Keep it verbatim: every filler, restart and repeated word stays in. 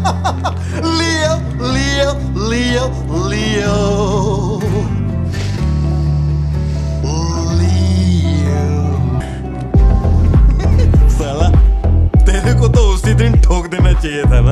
लियो लियो लियो लियो लियो। साला तेरे को तो उसी दिन ठोक देना चाहिए था ना।